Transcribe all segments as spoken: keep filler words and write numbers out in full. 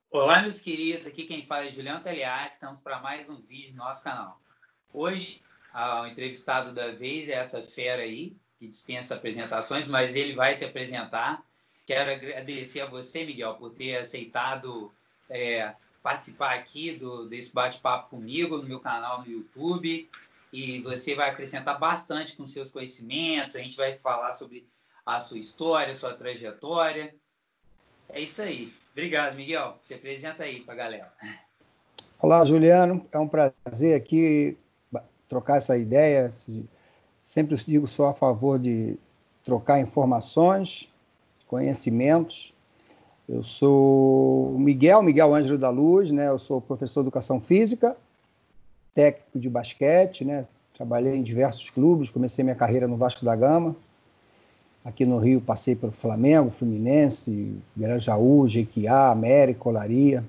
Olá, meus queridos, aqui quem fala é Juliano Teliati, estamos para mais um vídeo no nosso canal. Hoje, o entrevistado da vez é essa fera aí, que dispensa apresentações, mas ele vai se apresentar. Quero agradecer a você, Miguel, por ter aceitado é, participar aqui do, desse bate-papo comigo no meu canal no YouTube, e você vai acrescentar bastante com seus conhecimentos, a gente vai falar sobre a sua história, a sua trajetória. É isso aí. Obrigado, Miguel. Se apresenta aí para a galera. Olá, Juliano. É um prazer aqui trocar essa ideia. Sempre digo, sou a favor de trocar informações, conhecimentos. Eu sou Miguel, Miguel Ângelo da Luz, né? Eu sou professor de Educação Física, técnico de basquete, né? Trabalhei em diversos clubes, comecei minha carreira no Vasco da Gama. Aqui no Rio passei pelo Flamengo, Fluminense, Grajaú, Jequiá, América, Olaria.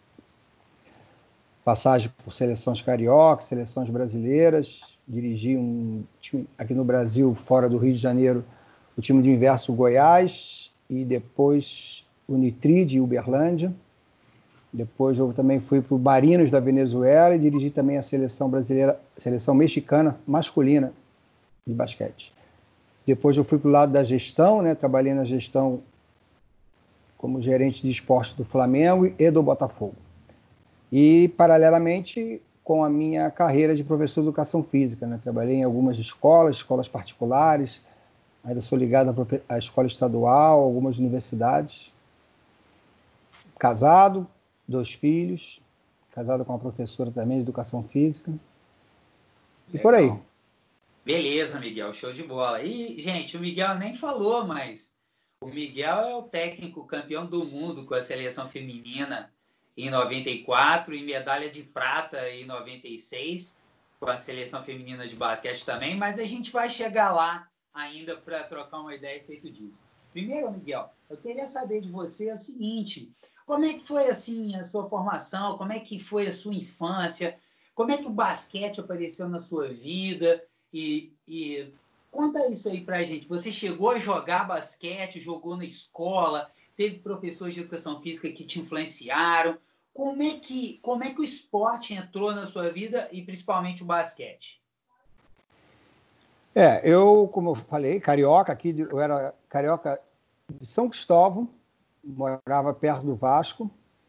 Passagem por seleções cariocas, seleções brasileiras. Dirigi um time aqui no Brasil, fora do Rio de Janeiro, o time de inverso Goiás e depois o Nitri de Uberlândia. Depois eu também fui para o Barinos da Venezuela e dirigi também a seleção brasileira, seleção mexicana masculina de basquete. Depois eu fui para o lado da gestão, né? Trabalhei na gestão como gerente de esporte do Flamengo e do Botafogo. E, paralelamente, com a minha carreira de professor de educação física, né? Trabalhei em algumas escolas, escolas particulares, ainda sou ligado à escola estadual, algumas universidades. Casado, dois filhos, casado com uma professora também de educação física. E Legal. por aí. Beleza, Miguel, show de bola. E, gente, o Miguel nem falou, mas o Miguel é o técnico campeão do mundo com a seleção feminina em noventa e quatro e medalha de prata em noventa e seis com a seleção feminina de basquete também, mas a gente vai chegar lá ainda para trocar uma ideia a respeito disso. Primeiro, Miguel, eu queria saber de você o seguinte: como é que foi assim a sua formação? Como é que foi a sua infância? Como é que o basquete apareceu na sua vida? E, e conta isso aí pra gente. Você chegou a jogar basquete, jogou na escola, teve professores de educação física que te influenciaram. Como é que, como é que o esporte entrou na sua vida e principalmente o basquete? É, eu, como eu falei, carioca, aqui, eu era carioca de São Cristóvão, morava perto do Vasco,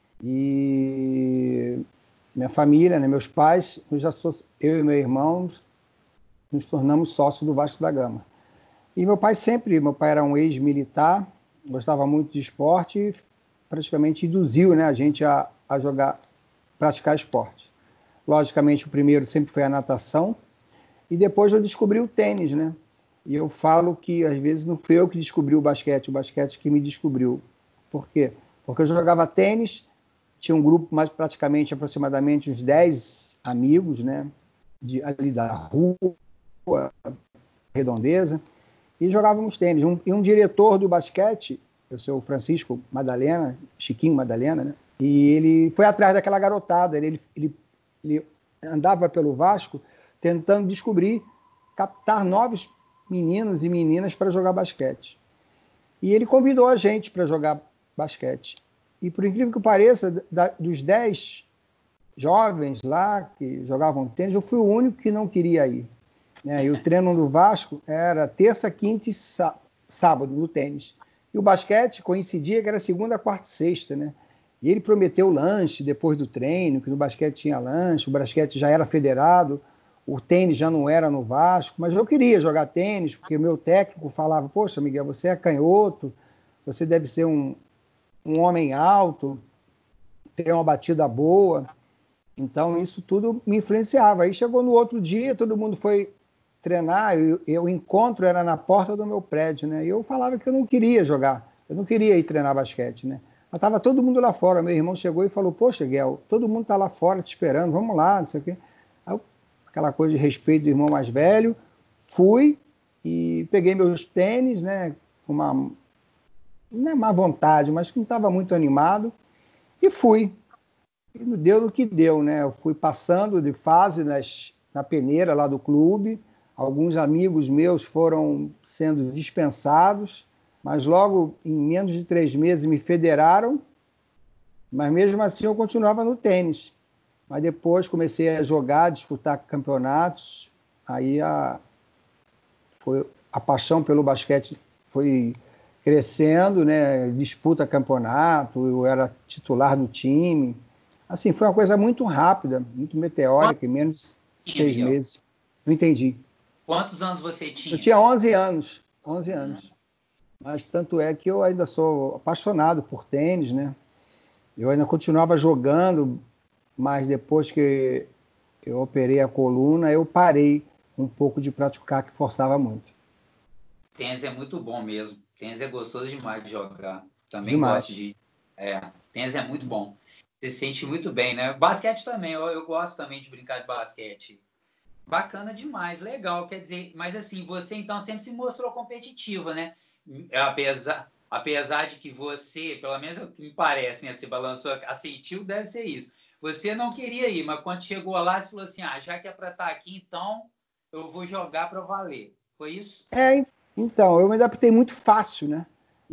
e minha família, né, meus pais, eu, já sou, eu e meu irmão, nos tornamos sócios do Vasco da Gama. E meu pai sempre, meu pai era um ex-militar, gostava muito de esporte e praticamente induziu, né, a gente a, a jogar, praticar esporte. Logicamente, o primeiro sempre foi a natação, e depois eu descobri o tênis, né? E eu falo que, às vezes, não fui eu que descobri o basquete, o basquete que me descobriu. Por quê? Porque eu jogava tênis, tinha um grupo, mais praticamente, aproximadamente, uns dez amigos, né? De, ali da rua, Redondeza, e jogávamos tênis. Um, e um diretor do basquete, eu sou o Francisco Madalena, Chiquinho Madalena, né? E ele foi atrás daquela garotada, ele, ele, ele andava pelo Vasco tentando descobrir, captar novos meninos e meninas para jogar basquete. E ele convidou a gente para jogar basquete. E, por incrível que pareça, da, dos dez jovens lá que jogavam tênis, eu fui o único que não queria ir. Né? E o treino do Vasco era terça, quinta e sábado no tênis. E o basquete coincidia que era segunda, quarta e sexta, né? E ele prometeu lanche depois do treino, que no basquete tinha lanche, o basquete já era federado, o tênis já não era no Vasco, mas eu queria jogar tênis, porque meu técnico falava, poxa, Miguel, você é canhoto, você deve ser um, um homem alto, ter uma batida boa. Então, isso tudo me influenciava. Aí chegou no outro dia, todo mundo foi treinar, e o encontro era na porta do meu prédio, né? E eu falava que eu não queria jogar, eu não queria ir treinar basquete, né? Mas estava todo mundo lá fora. Meu irmão chegou e falou, poxa, Guel, todo mundo está lá fora te esperando, vamos lá, não sei o quê. Aí, aquela coisa de respeito do irmão mais velho, fui e peguei meus tênis, né? Com uma, não é má vontade, mas que não estava muito animado, e fui. E deu no que deu, né? Eu fui passando de fase nas, na peneira lá do clube, alguns amigos meus foram sendo dispensados, mas logo em menos de três meses me federaram Mas mesmo assim eu continuava no tênis. Mas depois comecei a jogar, disputar campeonatos. Aí a, foi, a paixão pelo basquete foi crescendo, né? Disputa campeonato, eu era titular do time. Assim, foi uma coisa muito rápida, muito meteórica, em menos de Tinha, seis Miguel? meses. Não entendi. Quantos anos você Eu tinha? tinha onze anos, onze Uhum. anos. Mas tanto é que eu ainda sou apaixonado por tênis, né? Eu ainda continuava jogando, mas depois que eu operei a coluna, eu parei um pouco de praticar, que forçava muito. Tênis é muito bom mesmo. Tênis é gostoso demais de jogar. Também gosto Demais. de. É, tênis é muito bom. Você se sente muito bem, né? Basquete também, eu, eu gosto também de brincar de basquete. Bacana demais, legal. Quer dizer, mas assim, você então sempre se mostrou competitiva, né? Apesar, apesar de que você, pelo menos é o que me parece, né? Você balançou, assentiu, deve ser isso. Você não queria ir, mas quando chegou lá, você falou assim: ah, já que é para estar aqui, então eu vou jogar para valer. Foi isso? É, então, eu me adaptei muito fácil, né?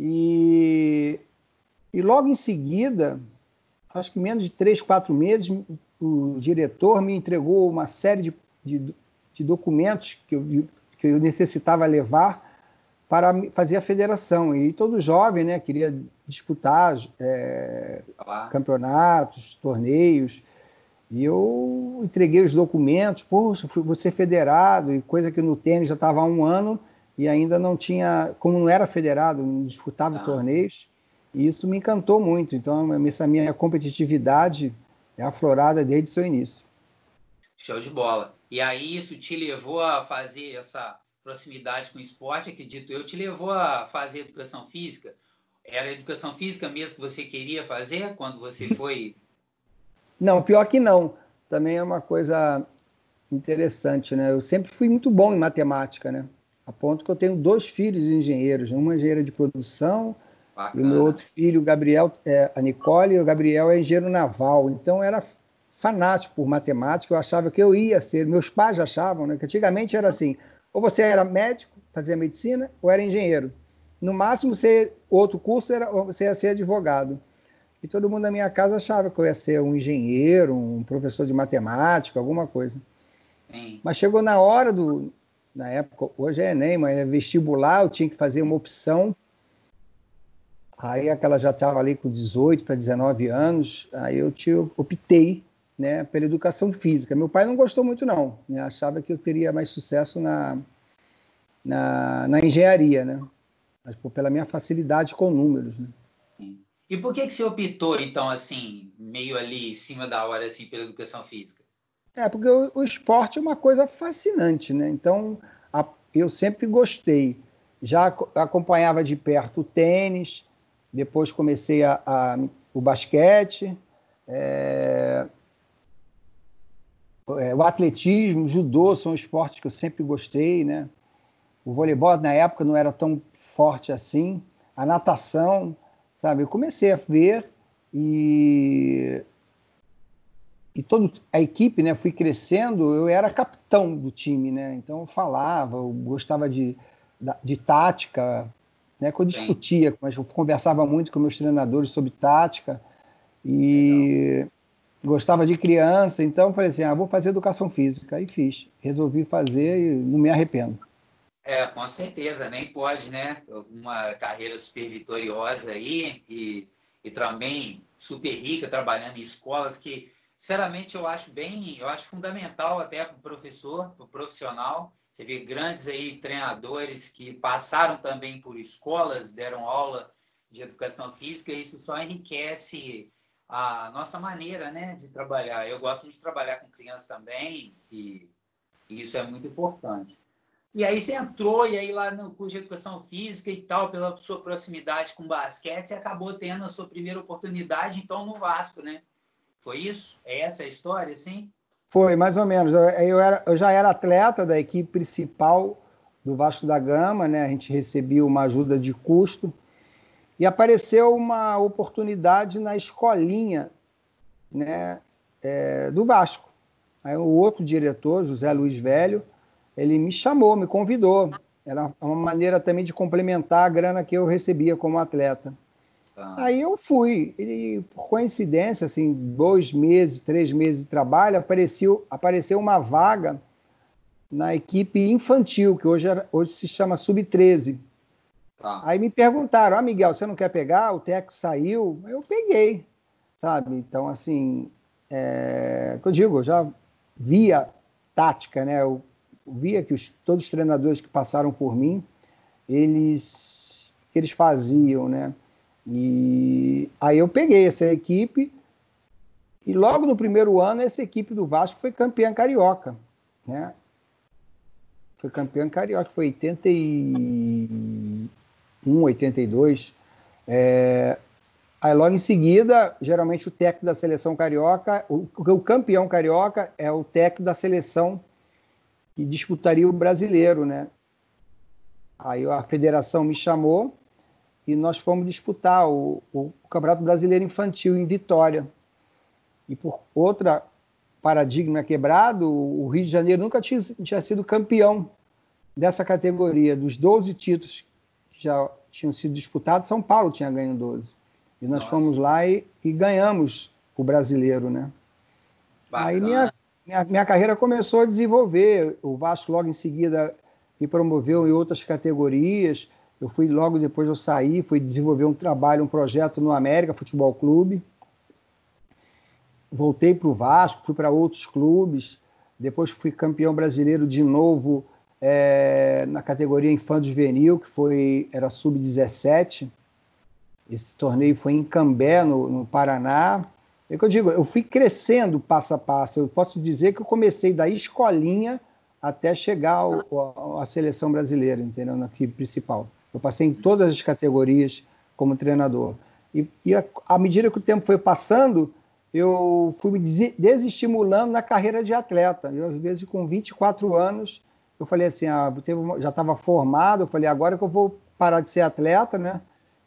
E, e logo em seguida, acho que menos de três, quatro meses, o diretor me entregou uma série de, de, de documentos que eu, que eu necessitava levar para fazer a federação. E todo jovem, né, queria disputar é, Lá. campeonatos, torneios. E eu entreguei os documentos, poxa, fui, vou ser federado, e coisa que no tênis já estava há um ano e ainda não tinha, como não era federado, não disputava Tá. torneios, e isso me encantou muito. Então, essa minha competitividade é aflorada desde o seu início. Show de bola. E aí isso te levou a fazer essa proximidade com o esporte, acredito eu, te levou a fazer educação física? Era educação física mesmo que você queria fazer quando você foi? Não, pior que não. Também é uma coisa interessante, né? Eu sempre fui muito bom em matemática, né? A ponto que eu tenho dois filhos engenheiros, uma engenheira de produção e o meu Bacana. outro filho, o Gabriel, é, a Nicole, e o Gabriel é engenheiro naval. Então, eu era fanático por matemática, eu achava que eu ia ser. Meus pais achavam, né, que antigamente era assim: ou você era médico, fazia medicina, ou era engenheiro. No máximo, você, outro curso, era, você ia ser advogado. E todo mundo na minha casa achava que eu ia ser um engenheiro, um professor de matemática, alguma coisa. Sim. Mas chegou na hora do. Na época, hoje é Enem, mas é vestibular, eu tinha que fazer uma opção. Aí aquela já estava ali com dezoito para dezenove anos, aí eu te, optei, né, pela educação física. Meu pai não gostou muito, não, né, achava que eu teria mais sucesso na, na, na engenharia, né, mas pô, pela minha facilidade com números. Né. Sim. E por que que você optou, então, assim, meio ali em cima da hora, assim, pela educação física? É, porque o, o esporte é uma coisa fascinante, né, então a, eu sempre gostei. Já acompanhava de perto o tênis, depois comecei a, a, o basquete, é, o atletismo, o judô são esportes que eu sempre gostei, né? O voleibol na época não era tão forte assim, a natação, sabe? Eu comecei a ver e e toda a equipe, né? Fui crescendo, eu era capitão do time, né? Então eu falava, eu gostava de, de tática, né? Que eu Bem, discutia, mas eu conversava muito com meus treinadores sobre tática legal. e gostava de criança, então falei assim, ah, vou fazer educação física. Aí fiz, resolvi fazer e não me arrependo. É, com certeza, nem pode, né? Uma carreira super vitoriosa aí e, e também super rica, trabalhando em escolas que, sinceramente, eu acho bem, eu acho fundamental até para o professor, para o profissional. Você vê grandes aí treinadores que passaram também por escolas, deram aula de educação física, e isso só enriquece a nossa maneira, né, de trabalhar. Eu gosto de trabalhar com crianças também e, e isso é muito importante. E aí você entrou, e aí lá no curso de educação física e tal, pela sua proximidade com basquete, você acabou tendo a sua primeira oportunidade, então, no Vasco, né? Foi isso? É essa a história, sim? Foi, mais ou menos. Eu, eu, era, eu já era atleta da equipe principal do Vasco da Gama, né? A gente recebia uma ajuda de custo e apareceu uma oportunidade na escolinha, né, é, do Vasco. Aí o outro diretor, José Luiz Velho, ele me chamou, me convidou. Era uma maneira também de complementar a grana que eu recebia como atleta. Tá. Aí eu fui, e por coincidência, assim, dois meses, três meses de trabalho, apareceu, apareceu uma vaga na equipe infantil, que hoje, era, hoje se chama sub treze. Tá. Aí me perguntaram, ah, Miguel, você não quer pegar? O técnico saiu. Eu peguei, sabe? Então, assim, é, que eu digo, eu já via tática, né? Eu via que os, todos os treinadores que passaram por mim, eles, que eles faziam, né? E aí eu peguei essa equipe e logo no primeiro ano essa equipe do Vasco foi campeã carioca, né? Foi campeã carioca, foi oitenta e um, oitenta e dois. É... Aí logo em seguida, geralmente o técnico da seleção carioca, o, o campeão carioca é o técnico da seleção que disputaria o brasileiro, né? Aí a federação me chamou e nós fomos disputar o, o Campeonato Brasileiro Infantil em Vitória. E por outra paradigma quebrado, o Rio de Janeiro nunca tinha, tinha sido campeão dessa categoria. Dos doze títulos que já tinham sido disputados, São Paulo tinha ganho doze. E nós Nossa. fomos lá e, e ganhamos o brasileiro, né? Bacana. Aí minha, minha, minha carreira começou a desenvolver. O Vasco logo em seguida me promoveu em outras categorias. Eu fui, logo depois eu saí, fui desenvolver um trabalho, um projeto no América Futebol Clube. Voltei para o Vasco, fui para outros clubes. Depois fui campeão brasileiro de novo é, na categoria infanto-juvenil, que foi, era sub dezessete. Esse torneio foi em Cambé, no, no Paraná. É que eu digo, eu fui crescendo passo a passo. Eu posso dizer que eu comecei da escolinha até chegar ao, à seleção brasileira, entendeu? Na equipe principal. Eu passei em todas as categorias como treinador. E, e a, à medida que o tempo foi passando, eu fui me desestimulando na carreira de atleta. Eu, às vezes, com vinte e quatro anos, eu falei assim, ah, já estava formado, eu falei, agora que eu vou parar de ser atleta, né?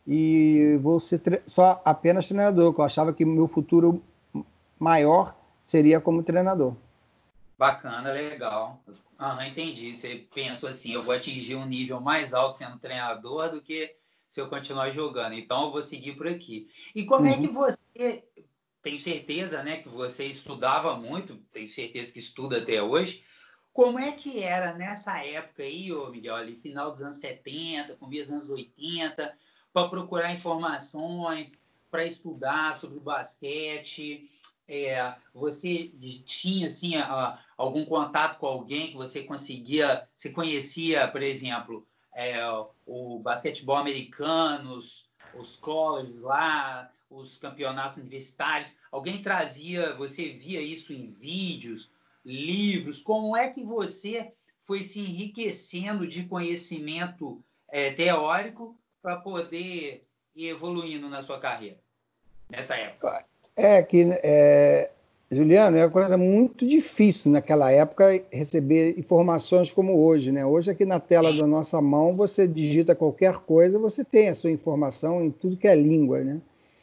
E vou ser só apenas treinador, que eu achava que o meu futuro maior seria como treinador. Bacana, legal. Aham, entendi. Você pensou assim, eu vou atingir um nível mais alto sendo treinador do que se eu continuar jogando. Então, eu vou seguir por aqui. E como uhum. é que você... Tenho certeza, né, que você estudava muito, tenho certeza que estuda até hoje. Como é que era nessa época aí, ô Miguel, ali, final dos anos setenta, começo dos anos oitenta, para procurar informações, para estudar sobre o basquete? É, você tinha assim, a, algum contato com alguém que você conseguia, você conhecia, por exemplo, é, o basquetebol americano, os colleges lá, os campeonatos universitários? Alguém trazia, você via isso em vídeos, livros? Como é que você foi se enriquecendo de conhecimento é, teórico para poder ir evoluindo na sua carreira nessa época? É que, é, Juliano, é uma coisa muito difícil naquela época receber informações como hoje, né? Hoje aqui na tela Sim. da nossa mão você digita qualquer coisa, você tem a sua informação em tudo que é língua, né?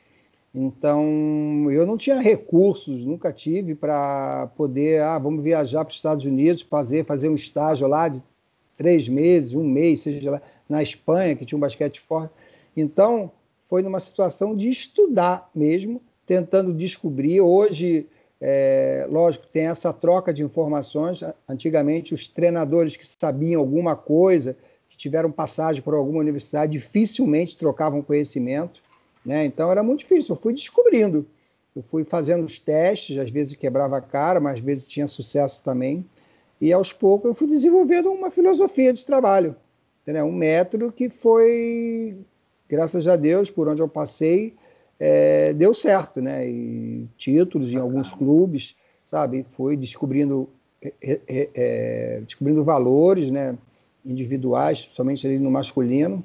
Então, eu não tinha recursos, nunca tive para poder, ah, vamos viajar para os Estados Unidos, fazer, fazer um estágio lá de três meses, um mês, seja lá, na Espanha, que tinha um basquete forte. Então, foi numa situação de estudar mesmo, tentando descobrir. Hoje, é, lógico, tem essa troca de informações. Antigamente, os treinadores que sabiam alguma coisa, que tiveram passagem por alguma universidade, dificilmente trocavam conhecimento, né? Então, era muito difícil. Eu fui descobrindo. Eu fui fazendo os testes, às vezes quebrava a cara, mas às vezes tinha sucesso também. E, aos poucos, eu fui desenvolvendo uma filosofia de trabalho, entendeu? Um método que foi, graças a Deus, por onde eu passei, é, deu certo, né? E títulos em alguns clubes, sabe? Fui descobrindo, é, é, é, descobrindo valores, né? Individuais, somente ali no masculino,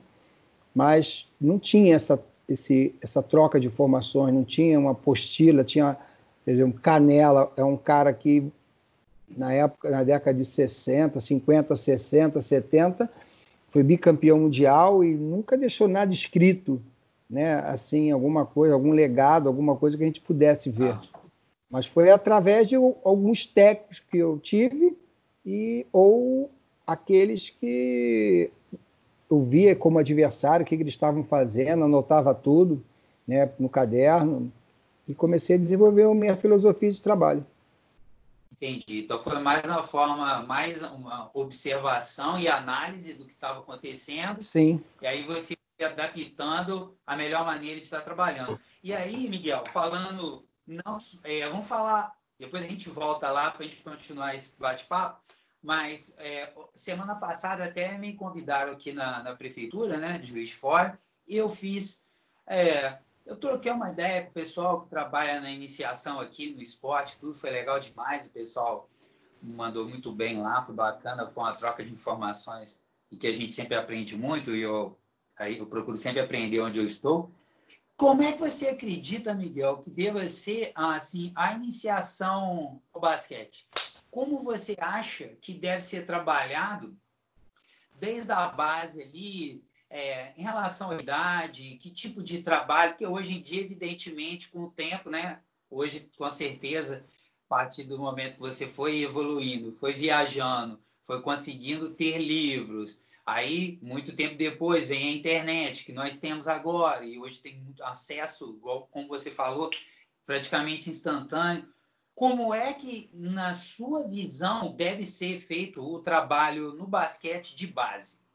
mas não tinha essa, esse, essa troca de informações, não tinha uma apostila, tinha, por exemplo, Canela é um cara que na época, na década de sessenta, cinquenta, sessenta, setenta, foi bicampeão mundial e nunca deixou nada escrito, né? Assim, alguma coisa, algum legado, alguma coisa que a gente pudesse ver. Mas foi através de alguns técnicos que eu tive e ou aqueles que eu via como adversário, o que eles estavam fazendo, anotava tudo. né, no caderno, e comecei a desenvolver a minha filosofia de trabalho. Entendi. Então foi mais uma forma, mais uma observação e análise do que estava acontecendo. Sim. E aí você foi adaptando a melhor maneira de estar trabalhando. E aí, Miguel, falando, não, é, vamos falar, depois a gente volta lá para a gente continuar esse bate-papo, mas é, semana passada até me convidaram aqui na, na prefeitura, né, de Juiz de Fora, e eu fiz... É, eu troquei uma ideia com o pessoal que trabalha na iniciação aqui no esporte, tudo foi legal demais, o pessoal mandou muito bem lá, foi bacana, foi uma troca de informações e que a gente sempre aprende muito, e eu, aí eu procuro sempre aprender onde eu estou. Como é que você acredita, Miguel, que deva ser assim, a iniciação ao basquete? Como você acha que deve ser trabalhado desde a base ali, É, em relação à idade, que tipo de trabalho, porque hoje em dia, evidentemente, com o tempo, né? Hoje, com certeza, a partir do momento que você foi evoluindo, foi viajando, foi conseguindo ter livros, aí, muito tempo depois, vem a internet, que nós temos agora, e hoje tem muito acesso, igual, como você falou, praticamente instantâneo. Como é que, na sua visão, deve ser feito o trabalho no basquete de base?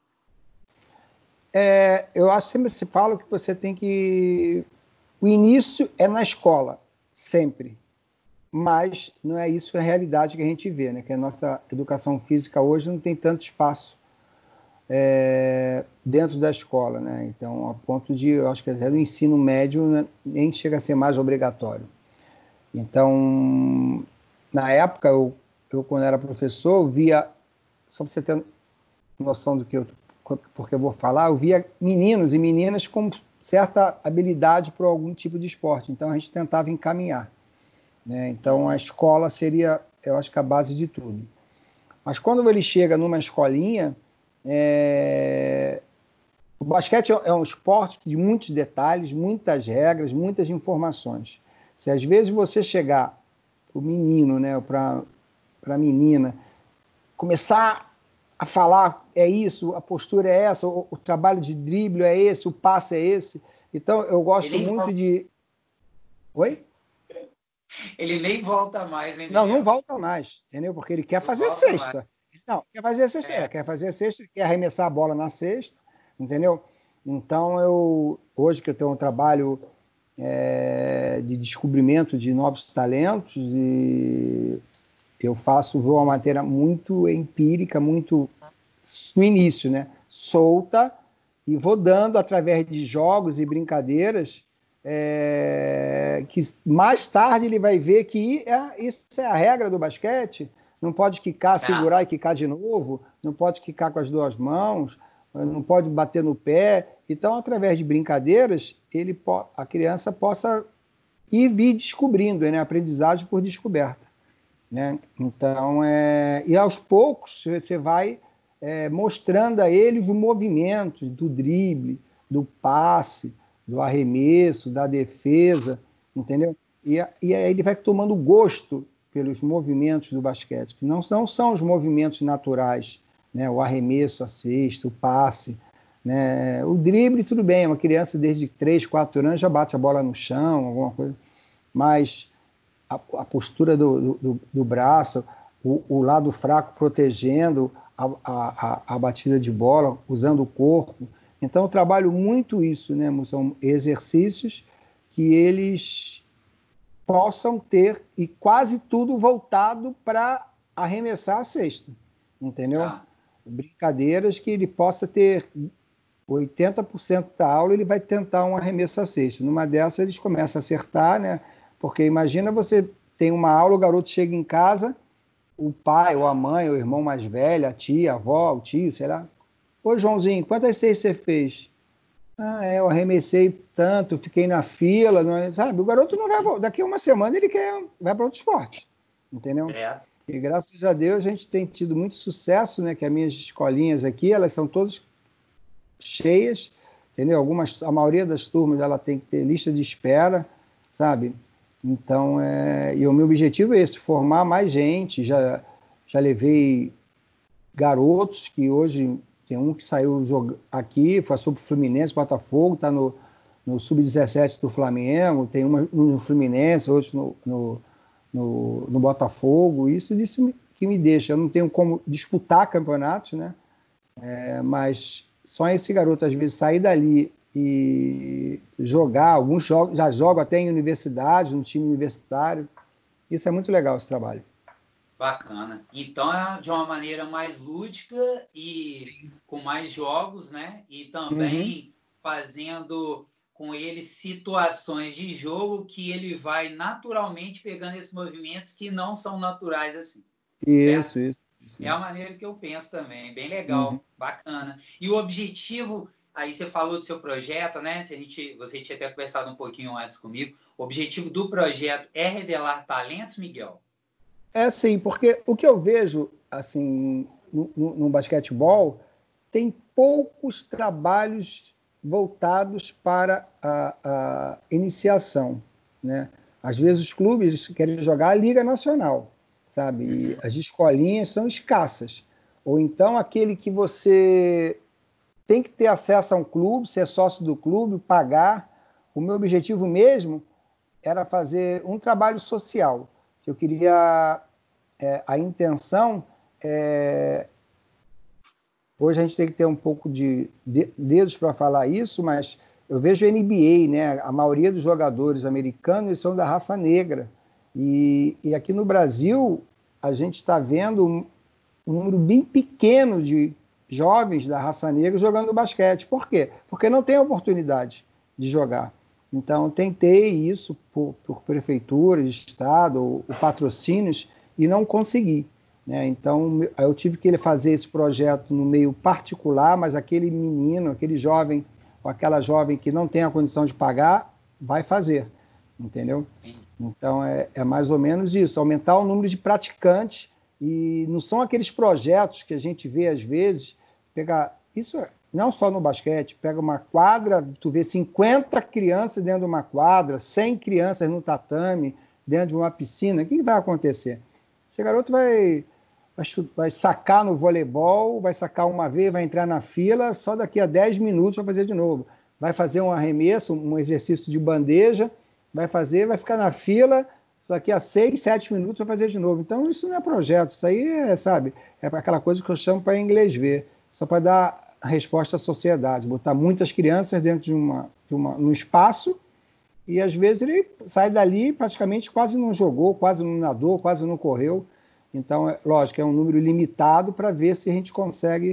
É, eu acho que sempre se fala que você tem que... O início é na escola, sempre. Mas não é isso a realidade que a gente vê, né? Que a nossa educação física hoje não tem tanto espaço é, dentro da escola, né? Então, a ponto de, eu acho que até no ensino médio, né, nem chega a ser mais obrigatório. Então, na época, eu, eu quando era professor, eu via, só para você ter noção do que eu porque eu vou falar, eu via meninos e meninas com certa habilidade para algum tipo de esporte. Então, a gente tentava encaminhar, né? Então, a escola seria, eu acho que a base de tudo. Mas quando ele chega numa escolinha, é... o basquete é um esporte de muitos detalhes, muitas regras, muitas informações. Se às vezes você chegar para o menino, né, para a menina, começar a falar, é isso, a postura é essa, o, o trabalho de drible é esse, o passe é esse. Então, eu gosto Ele muito volta... de... Oi? Ele nem volta mais, hein, Não, não Miguel? volta mais, entendeu? Porque ele quer Não fazer volta mais. cesta. Não, quer fazer cesta, é. É, quer fazer cesta, quer arremessar a bola na cesta, entendeu? Então, eu, hoje que eu tenho um trabalho é, de descobrimento de novos talentos, e eu faço uma matéria muito empírica, muito no início, né? Solta, e vou dando através de jogos e brincadeiras, é, que mais tarde ele vai ver que é, isso é a regra do basquete, não pode quicar, segurar e quicar de novo, não pode quicar com as duas mãos, não pode bater no pé. Então, através de brincadeiras, ele, a criança possa ir descobrindo, né? Aprendizagem por descoberta, né? Então, é... e aos poucos você vai é, mostrando a ele os movimentos do drible, do passe, do arremesso, da defesa, entendeu? E, e aí ele vai tomando gosto pelos movimentos do basquete, que não são, são os movimentos naturais, né? O arremesso, a cesta, o passe, né? O drible, tudo bem, uma criança desde três, quatro anos já bate a bola no chão, alguma coisa, mas a, a postura do, do, do braço, o, o lado fraco protegendo a, a, a batida de bola, usando o corpo. Então, eu trabalho muito isso, né? São exercícios que eles possam ter, e quase tudo voltado para arremessar a cesta, entendeu? Ah. Brincadeiras que ele possa ter oitenta por cento da aula, ele vai tentar um arremesso a cesta. Numa dessas, eles começam a acertar, né? Porque imagina você tem uma aula, o garoto chega em casa, o pai, ou a mãe, ou o irmão mais velho, a tia, a avó, o tio, sei lá. Ô, Joãozinho, quantas cestas você fez? Ah, é, eu arremessei tanto, fiquei na fila, não é, sabe? O garoto não vai... Daqui a uma semana ele quer, vai para outro esporte, entendeu? É. E graças a Deus a gente tem tido muito sucesso, né? Que as minhas escolinhas aqui, elas são todas cheias, entendeu? Algumas, a maioria das turmas, ela tem que ter lista de espera, sabe? Então, é, e o meu objetivo é esse, formar mais gente. Já, já levei garotos que hoje, tem um que saiu aqui, passou para o Fluminense, Botafogo, está no, no sub dezessete do Flamengo, tem uma no Fluminense, outros no, no, no, no Botafogo. Isso, isso que me deixa. Eu não tenho como disputar campeonatos, né? É, mas só esse garoto, às vezes, sair dali e jogar, alguns jogos, já jogam até em universidade, no time universitário. Isso é muito legal, esse trabalho. Bacana. Então, é de uma maneira mais lúdica e com mais jogos, né? E também uhum. fazendo com ele situações de jogo que ele vai naturalmente pegando esses movimentos que não são naturais assim. Isso, certo? isso. isso. É a maneira que eu penso também. Bem legal, uhum. bacana. E o objetivo, aí você falou do seu projeto, né? A gente, você tinha até conversado um pouquinho antes comigo. O objetivo do projeto é revelar talentos, Miguel? É sim, porque o que eu vejo assim no, no, no basquetebol tem poucos trabalhos voltados para a, a iniciação, né? Às vezes os clubes querem jogar a Liga Nacional, sabe? E as escolinhas são escassas. Ou então aquele que você tem que ter acesso a um clube, ser sócio do clube, pagar. O meu objetivo mesmo era fazer um trabalho social. Eu queria, é, a intenção, é, hoje a gente tem que ter um pouco de dedos para falar isso, mas eu vejo N B A, né? A maioria dos jogadores americanos são da raça negra, e, e aqui no Brasil a gente está vendo um, um número bem pequeno de jovens da raça negra jogando basquete. Por quê? Porque não tem oportunidade de jogar. Então, tentei isso por, por prefeitura, de estado, ou, ou patrocínios, e não consegui, né? Então, eu tive que fazer esse projeto no meio particular, mas aquele menino, aquele jovem, ou aquela jovem que não tem a condição de pagar, vai fazer, entendeu? Então, é, é mais ou menos isso, aumentar o número de praticantes, e não são aqueles projetos que a gente vê às vezes, pegar... Isso é não só no basquete, pega uma quadra, tu vê cinquenta crianças dentro de uma quadra, cem crianças no tatame, dentro de uma piscina, o que vai acontecer? Esse garoto vai, vai, vai sacar no voleibol, vai sacar uma vez, vai entrar na fila, só daqui a dez minutos vai fazer de novo. Vai fazer um arremesso, um exercício de bandeja, vai fazer, vai ficar na fila, só daqui a seis, sete minutos vai fazer de novo. Então isso não é projeto, isso aí é, sabe, é aquela coisa que eu chamo para inglês ver, só para dar a resposta à sociedade, botar muitas crianças dentro de, uma, de uma, um espaço, e às vezes ele sai dali e praticamente quase não jogou, quase não nadou, quase não correu. Então, é, lógico, é um número limitado para ver se a gente consegue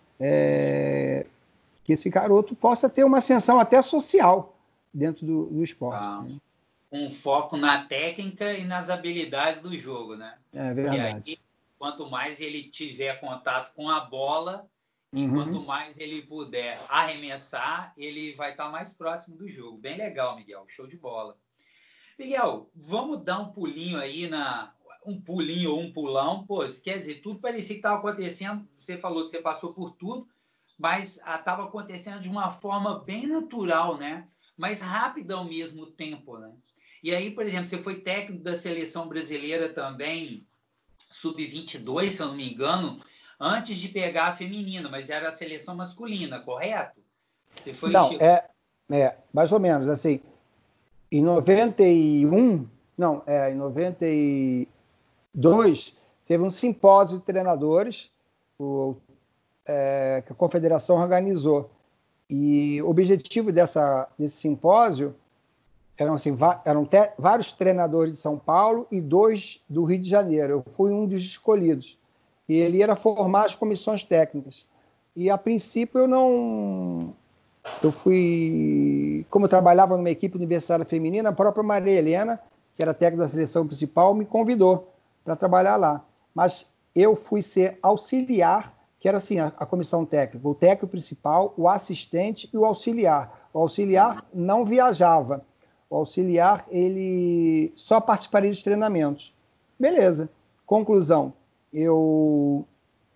é, que esse garoto possa ter uma ascensão até social dentro do, do esporte. Ah, né? Um foco na técnica e nas habilidades do jogo, né? É verdade. Que aí, quanto mais ele tiver contato com a bola, e uhum. quanto mais ele puder arremessar, ele vai estar mais próximo do jogo. Bem legal, Miguel. Show de bola. Miguel, vamos dar um pulinho aí na... Um pulinho ou um pulão. Pô, quer dizer, tudo parecia que estava acontecendo. Você falou que você passou por tudo, mas estava acontecendo de uma forma bem natural, né? Mas rápida ao mesmo tempo, né? E aí, por exemplo, você foi técnico da seleção brasileira também, sub vinte e dois, se eu não me engano, antes de pegar a feminina, mas era a seleção masculina, correto? Você foi não, é, é, mais ou menos, assim, em noventa e um, não, é, em noventa e dois, teve um simpósio de treinadores o, é, que a confederação organizou, e o objetivo dessa, desse simpósio eram, assim, eram te, vários treinadores de São Paulo e dois do Rio de Janeiro. Eu fui um dos escolhidos. E ele era formar as comissões técnicas. E, a princípio, eu não... Eu fui... Como eu trabalhava numa equipe universitária feminina, a própria Maria Helena, que era técnica da seleção principal, me convidou para trabalhar lá. Mas eu fui ser auxiliar, que era assim, a, a comissão técnica, o técnico principal, o assistente e o auxiliar. O auxiliar não viajava. O auxiliar, ele só participaria dos treinamentos. Beleza. Conclusão. Eu...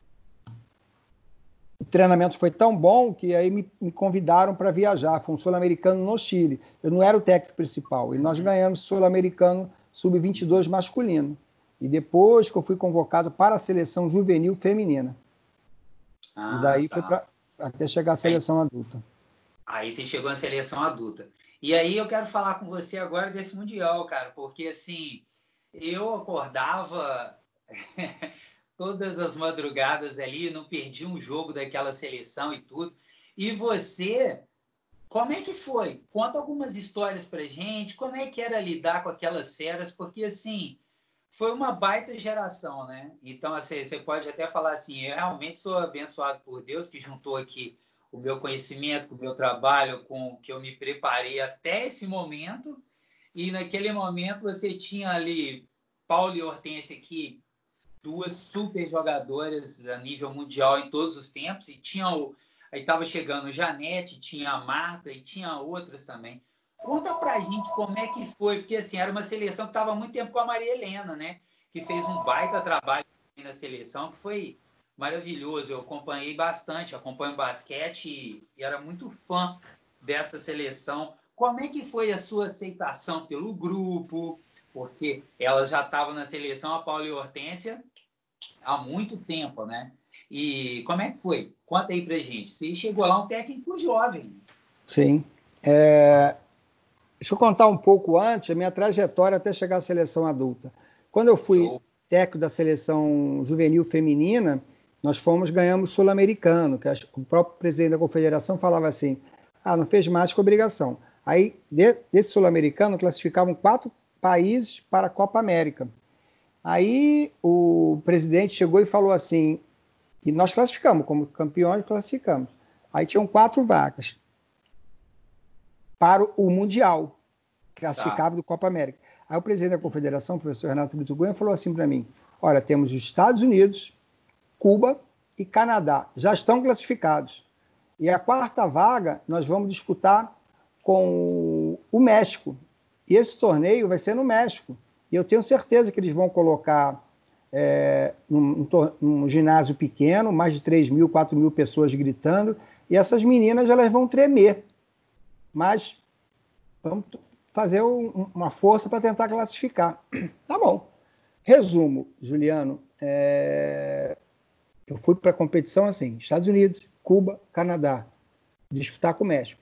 O treinamento foi tão bom que aí me, me convidaram para viajar. Foi um sul-americano no Chile. Eu não era o técnico principal. E nós ganhamos sul-americano sub vinte e dois masculino. E depois que eu fui convocado para a seleção juvenil feminina. Ah, e daí tá. foi para até chegar à seleção aí, adulta. Aí você chegou na seleção adulta. E aí eu quero falar com você agora desse Mundial, cara, porque assim, eu acordava todas as madrugadas ali, não perdi um jogo daquela seleção e tudo. E você, como é que foi? Conta algumas histórias pra gente, como é que era lidar com aquelas feras, porque assim, foi uma baita geração, né? Então, assim, você pode até falar assim, eu realmente sou abençoado por Deus que juntou aqui o meu conhecimento, com o meu trabalho, com o que eu me preparei até esse momento. E naquele momento você tinha ali Paulo e Hortência, que duas super jogadoras a nível mundial em todos os tempos, e tinha o, aí estava chegando Janete, tinha a Marta e tinha outras também. Conta pra gente como é que foi, porque assim, era uma seleção que estava há muito tempo com a Maria Helena, né? Que fez um baita trabalho na seleção, que foi maravilhoso. Eu acompanhei bastante, acompanho basquete e, e era muito fã dessa seleção. Como é que foi a sua aceitação pelo grupo? Porque elas já estavam na seleção, a Paula e a Hortência, há muito tempo, né? E como é que foi? Conta aí pra gente. Você chegou lá um técnico jovem. Sim. É... Deixa eu contar um pouco antes a minha trajetória até chegar à seleção adulta. Quando eu fui Show. técnico da seleção juvenil feminina, nós fomos, ganhamos sul-americano, que o próprio presidente da confederação falava assim, ah, não fez mais que obrigação. Aí, desse sul-americano, classificavam quatro países para a Copa América. Aí o presidente chegou e falou assim, e nós classificamos, como campeões, classificamos. Aí tinham quatro vagas para o Mundial, classificado Tá. do Copa América. Aí o presidente da confederação, o professor Renato Brito Gomes, falou assim para mim, olha, temos os Estados Unidos, Cuba e Canadá, já estão classificados. E a quarta vaga nós vamos disputar com o México. E esse torneio vai ser no México. E eu tenho certeza que eles vão colocar é, num, num ginásio pequeno, mais de três mil, quatro mil pessoas gritando, e essas meninas elas vão tremer. Mas vamos fazer um, uma força para tentar classificar. Tá bom. Resumo, Juliano. É... Eu fui para a competição assim, Estados Unidos, Cuba, Canadá, disputar com o México.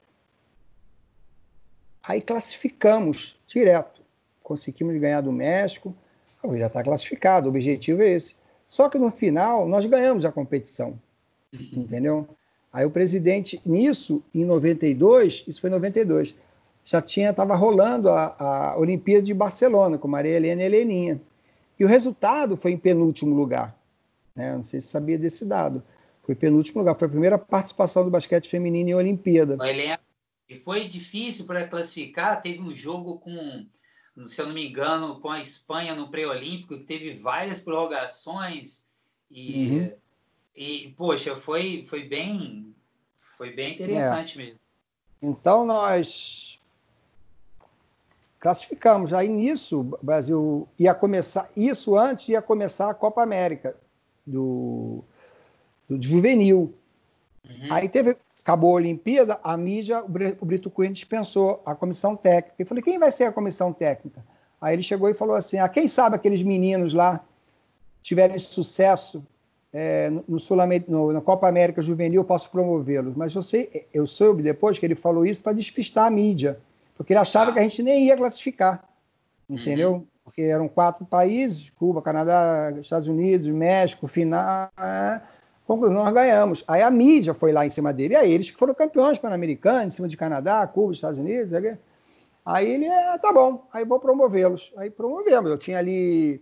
Aí classificamos direto. Conseguimos ganhar do México, já está classificado, o objetivo é esse. Só que no final, nós ganhamos a competição, entendeu? Aí o presidente, nisso, em noventa e dois, isso foi em noventa e dois, já tinha, estava rolando a, a Olimpíada de Barcelona, com Maria Helena e Heleninha. E o resultado foi em penúltimo lugar. Né? Não sei se você sabia desse dado. Foi penúltimo lugar, foi a primeira participação do basquete feminino em Olimpíada. E foi difícil para classificar, teve um jogo com, se eu não me engano, com a Espanha no pré-olímpico, que teve várias prorrogações e, Uhum. e poxa, foi, foi, bem, foi bem É. interessante mesmo. Então, nós classificamos. Aí, nisso, o Brasil ia começar... Isso antes ia começar a Copa América, do, do juvenil. Uhum. Aí teve... Acabou a Olimpíada, a mídia, o Brito Cunha dispensou a comissão técnica. Eu falei, quem vai ser a comissão técnica? Aí ele chegou e falou assim, ah, quem sabe aqueles meninos lá tiverem sucesso é, no Sul no, na Copa América Juvenil, eu posso promovê-los. Mas eu, sei, eu soube depois que ele falou isso para despistar a mídia, porque ele achava ah. que a gente nem ia classificar, entendeu? Uhum. Porque eram quatro países, Cuba, Canadá, Estados Unidos, México, final... Conclusão, nós ganhamos. Aí a mídia foi lá em cima dele, e aí eles que foram campeões pan-americanos, em cima de Canadá, Cuba, Estados Unidos. Aí ele, ah, tá bom, aí vou promovê-los. Aí promovemos. Eu tinha ali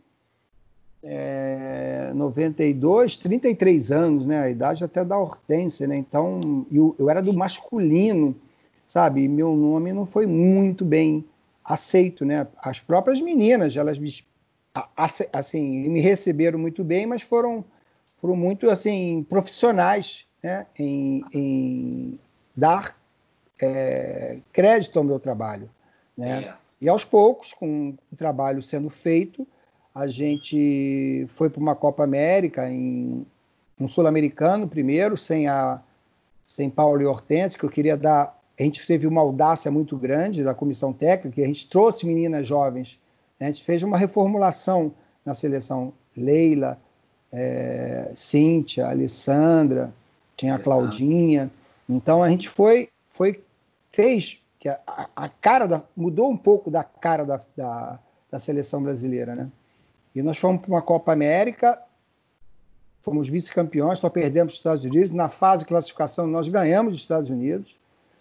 é, noventa e dois, trinta e três anos, né? A idade até da Hortência, né? Então, eu, eu era do masculino, sabe? E meu nome não foi muito bem aceito, né? As próprias meninas, elas me, assim, me receberam muito bem, mas foram... foram muito assim, profissionais, né, em, em dar é, crédito ao meu trabalho. Né? É. E aos poucos, com o trabalho sendo feito, a gente foi para uma Copa América, em um sul-americano primeiro, sem, a, sem Paulo e Hortência, que eu queria dar... A gente teve uma audácia muito grande da comissão técnica, a gente trouxe meninas jovens, né? A gente fez uma reformulação na seleção. Leila, É, Cíntia, Alessandra, tinha a Claudinha. Então a gente foi, foi, fez que a, a cara da, mudou um pouco da cara da, da, da seleção brasileira, né? E nós fomos para uma Copa América, fomos vice-campeões, só perdemos os Estados Unidos. Na fase de classificação, nós ganhamos os Estados Unidos.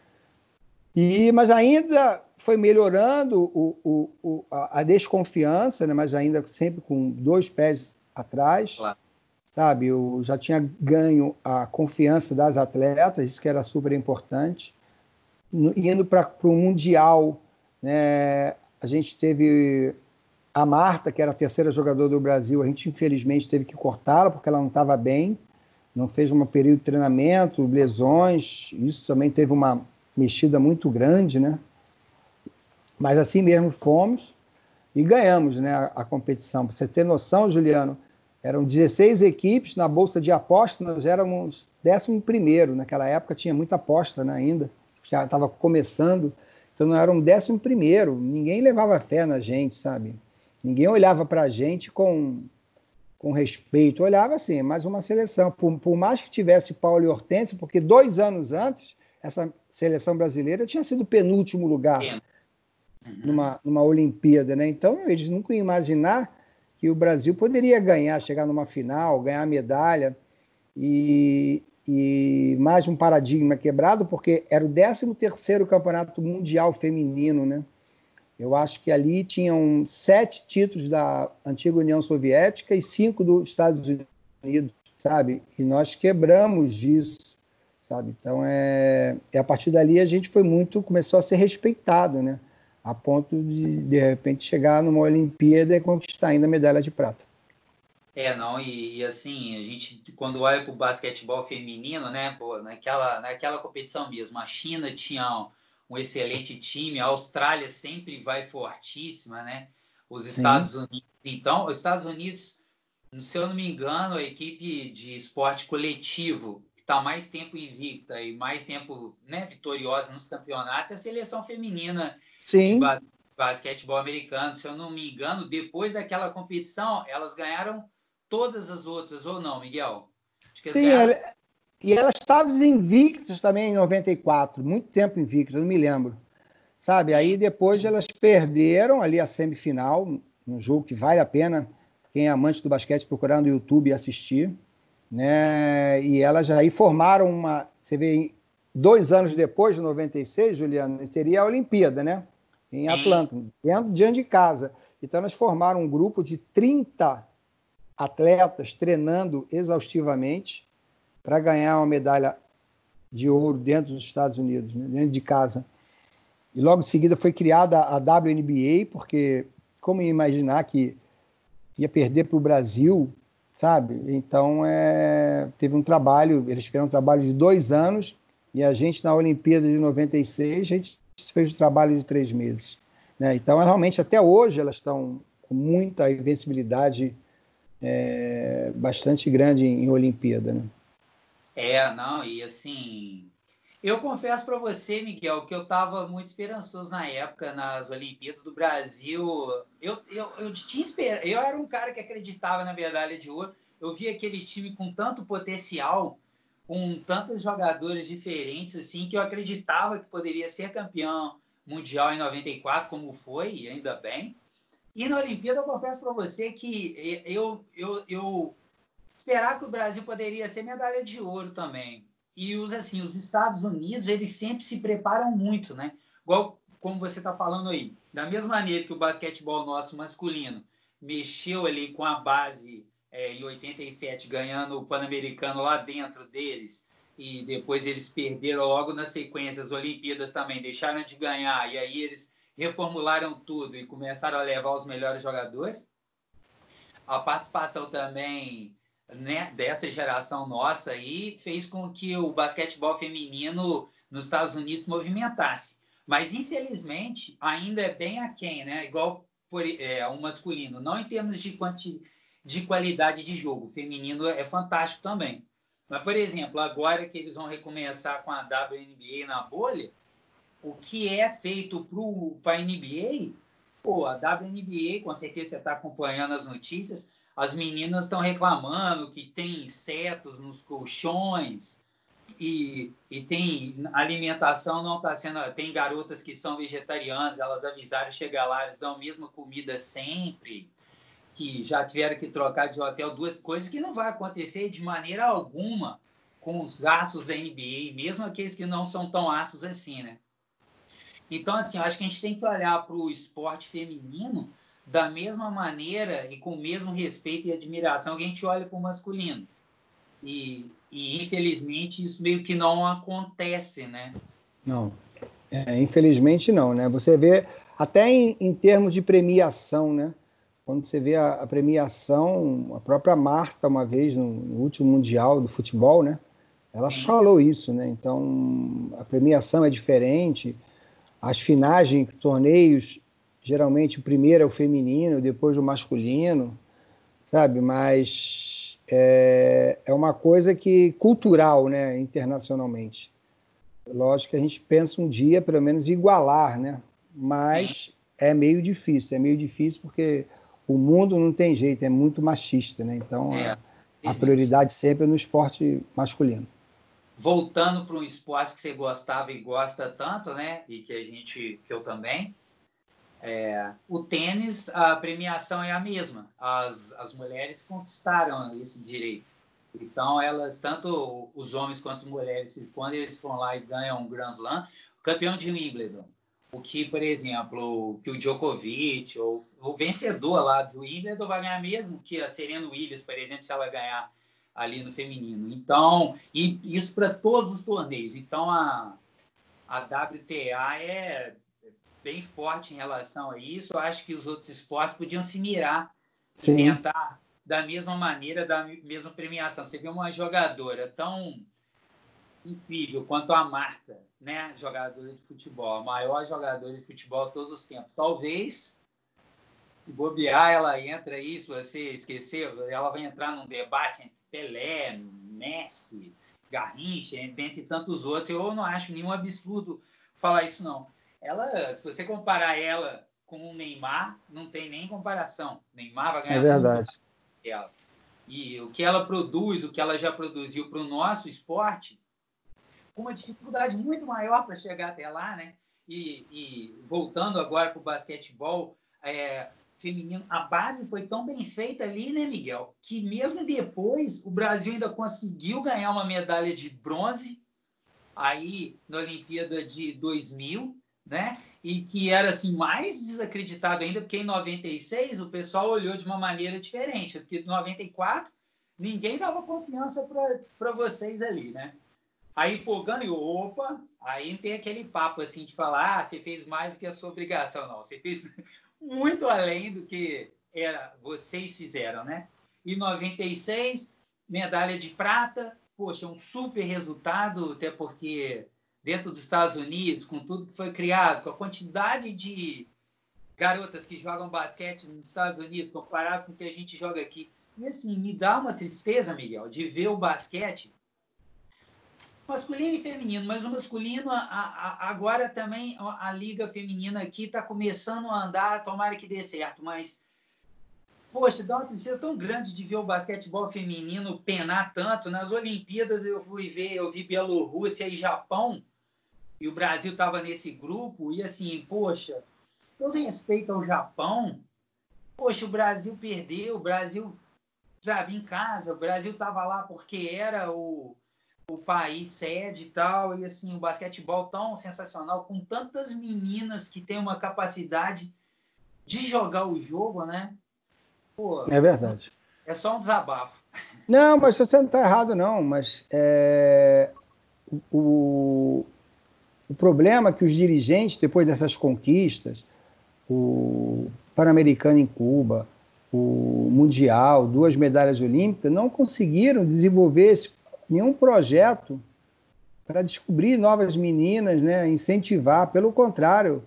E, mas ainda foi melhorando o, o, o, a, a desconfiança, né? Mas ainda sempre com dois pés atrás. Claro. Sabe? Eu já tinha ganho a confiança das atletas, isso que era super importante. Indo para o Mundial, né? A gente teve a Marta, que era a terceira jogadora do Brasil, a gente infelizmente teve que cortá-la porque ela não estava bem, não fez um período de treinamento, lesões, isso também teve uma mexida muito grande, né? Mas assim mesmo fomos e ganhamos, né, a, a competição. Para você ter noção, Juliano, eram dezesseis equipes, na bolsa de aposta nós éramos décimo primeiro, naquela época tinha muita aposta, né, ainda, já estava começando, então nós éramos décimo primeiro, ninguém levava fé na gente, sabe? Ninguém olhava para a gente com, com respeito, olhava assim, mais uma seleção, por, por mais que tivesse Paulo e Hortência, porque dois anos antes, essa seleção brasileira tinha sido penúltimo lugar Uhum. numa, numa Olimpíada, né? Então eles nunca iam imaginar que o Brasil poderia ganhar, chegar numa final, ganhar medalha, e, e mais um paradigma quebrado, porque era o décimo terceiro campeonato mundial feminino, né? Eu acho que ali tinham sete títulos da antiga União Soviética e cinco dos Estados Unidos, sabe? E nós quebramos isso, sabe? Então, é, é a partir dali a gente foi muito, começou a ser respeitado, né? A ponto de, de repente, chegar numa Olimpíada e conquistar ainda a medalha de prata. É, não, e, e assim, a gente, quando olha para o basquetebol feminino, né, pô, naquela, naquela competição mesmo, a China tinha um, um excelente time, a Austrália sempre vai fortíssima, né, os Sim. Estados Unidos, então, os Estados Unidos, se eu não me engano, a equipe de esporte coletivo, que está mais tempo invicta e mais tempo, né, vitoriosa nos campeonatos, é a seleção feminina de Sim. ba- basquetebol americano. Se eu não me engano, depois daquela competição, elas ganharam todas as outras, ou não, Miguel? Acho que eles Sim, ganharam. ela- e elas estavam invictas também em noventa e quatro, muito tempo invictas, eu não me lembro. Sabe? Aí Sim, depois elas perderam ali a semifinal, um jogo que vale a pena quem é amante do basquete procurar no YouTube e assistir, né? E elas aí formaram uma, você vê, dois anos depois de noventa e seis, Juliano, seria a Olimpíada, né? Em sim. Atlanta, dentro, diante de casa. Então elas formaram um grupo de trinta atletas treinando exaustivamente para ganhar uma medalha de ouro dentro dos Estados Unidos, né? Dentro de casa. E logo em seguida foi criada a W N B A, porque como ia imaginar que ia perder para o Brasil, sabe? Então é, teve um trabalho, eles fizeram um trabalho de dois anos, e a gente na Olimpíada de noventa e seis, a gente fez o trabalho de três meses. Né? Então, realmente, até hoje, elas estão com muita invencibilidade é, bastante grande em, em Olimpíada. Né? É, não, e assim. Eu confesso para você, Miguel, que eu estava muito esperançoso na época, nas Olimpíadas do Brasil. Eu, eu, eu tinha esper... eu era um cara que acreditava na medalha de ouro. Eu vi aquele time com tanto potencial, com tantos jogadores diferentes, assim, que eu acreditava que poderia ser campeão mundial em noventa e quatro, como foi, e ainda bem. E na Olimpíada, eu confesso para você que eu, eu, eu esperava que o Brasil poderia ser medalha de ouro também. E os, assim, os Estados Unidos, eles sempre se preparam muito, né? Igual como você está falando aí. Da mesma maneira que o basquetebol nosso masculino mexeu ali com a base é, em oitenta e sete, ganhando o Pan-Americano lá dentro deles, e depois eles perderam logo na sequência as Olimpíadas também, deixaram de ganhar, e aí eles reformularam tudo e começaram a levar os melhores jogadores. A participação também, né, dessa geração nossa aí fez com que o basquetebol feminino nos Estados Unidos se movimentasse. Mas, infelizmente, ainda é bem aquém, né? Igual por, é, o masculino. Não em termos de, quanti, de qualidade de jogo. O feminino é fantástico também. Mas, por exemplo, agora que eles vão recomeçar com a W N B A na bolha, o que é feito para a N B A, pô, a W N B A, com certeza você está acompanhando as notícias, as meninas estão reclamando que tem insetos nos colchões, E, e tem alimentação, não está sendo... Tem garotas que são vegetarianas, elas avisaram, chegar lá, eles dão a mesma comida sempre, que já tiveram que trocar de hotel, duas coisas que não vai acontecer de maneira alguma com os astros da N B A, mesmo aqueles que não são tão astros assim, né? Então, assim, eu acho que a gente tem que olhar para o esporte feminino da mesma maneira e com o mesmo respeito e admiração que a gente olha para o masculino. E, e, infelizmente, isso meio que não acontece, né? Não, é, infelizmente não, né? Você vê, até em, em termos de premiação, né? Quando você vê a, a premiação, a própria Marta, uma vez, no, no último Mundial do futebol, né? Ela Sim. falou isso, né? Então, a premiação é diferente, as finais de torneios, geralmente o primeiro é o feminino, depois o masculino, sabe? Mas é, é uma coisa que cultural, né? Internacionalmente. Lógico que a gente pensa um dia, pelo menos, igualar, né? Mas é meio difícil, é meio difícil porque o mundo não tem jeito, é muito machista, né? Então, é, a, a prioridade sempre é no esporte masculino. Voltando para um esporte que você gostava e gosta tanto, né? E que a gente, que eu também, é, o tênis, a premiação é a mesma. As, as mulheres conquistaram esse direito. Então, elas, tanto os homens quanto as mulheres, quando eles vão lá e ganham um Grand Slam, o campeão de Wimbledon, o que, por exemplo, que o Djokovic, ou o vencedor lá do Wimbledon vai ganhar mesmo que a Serena Williams, por exemplo, se ela ganhar ali no feminino. Então, e isso para todos os torneios. Então, a, a W T A é bem forte em relação a isso. Eu acho que os outros esportes podiam se mirar Sim. e tentar da mesma maneira, da mesma premiação. Você vê uma jogadora tão incrível quanto a Marta, né? Jogadora de futebol, a maior jogadora de futebol de todos os tempos. Talvez, se bobear, ela entra aí, se você esqueceu, ela vai entrar num debate entre Pelé, Messi, Garrincha, entre tantos outros. Eu não acho nenhum absurdo falar isso, não. Ela, se você comparar ela com o Neymar, não tem nem comparação. Neymar vai ganhar é verdade. Tudo ela. E o que ela produz, o que ela já produziu para o nosso esporte, com uma dificuldade muito maior para chegar até lá, né? E, e voltando agora para o basquetebol é, feminino, a base foi tão bem feita ali, né, Miguel? Que mesmo depois o Brasil ainda conseguiu ganhar uma medalha de bronze aí na Olimpíada de dois mil, né? E que era assim mais desacreditado ainda, porque em noventa e seis o pessoal olhou de uma maneira diferente, porque em noventa e quatro ninguém dava confiança para vocês ali, né? Aí, pô, ganhou, opa, aí não tem aquele papo assim de falar, ah, você fez mais do que a sua obrigação, não. Você fez muito além do que era, vocês fizeram, né? Em noventa e seis, medalha de prata, poxa, um super resultado, até porque dentro dos Estados Unidos, com tudo que foi criado, com a quantidade de garotas que jogam basquete nos Estados Unidos, comparado com o que a gente joga aqui. E assim, me dá uma tristeza, Miguel, de ver o basquete masculino e feminino, mas o masculino, a, a, agora também a, a liga feminina aqui está começando a andar, tomara que dê certo, mas, poxa, dá uma tristeza tão grande de ver o basquetebol feminino penar tanto. Nas Olimpíadas eu fui ver, eu vi Bielorrússia e Japão, e o Brasil estava nesse grupo, e assim, poxa, todo respeito ao Japão, poxa, o Brasil perdeu, o Brasil já vinha em casa, o Brasil estava lá porque era o o país sede e tal, e assim, o basquetebol tão sensacional, com tantas meninas que têm uma capacidade de jogar o jogo, né? Pô, é verdade. É só um desabafo. Não, mas você não está errado, não, mas é, o, o problema é que os dirigentes, depois dessas conquistas, o Pan-Americano em Cuba, o Mundial, duas medalhas olímpicas, não conseguiram desenvolver esse nenhum projeto para descobrir novas meninas, né? Incentivar, pelo contrário,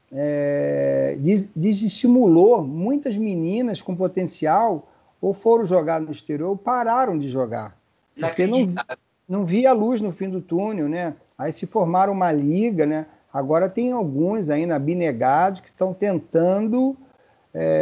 é, des desestimulou muitas meninas com potencial ou foram jogar no exterior ou pararam de jogar, porque não, não via luz no fim do túnel, né? Aí se formaram uma liga, né? Agora tem alguns ainda abnegados que estão tentando